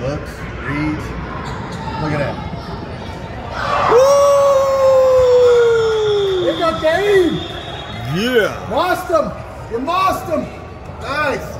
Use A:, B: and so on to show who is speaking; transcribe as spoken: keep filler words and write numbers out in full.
A: looks, reads. Look at that. Woo! You got game.
B: Yeah.
A: Lost him. You lost him. Nice.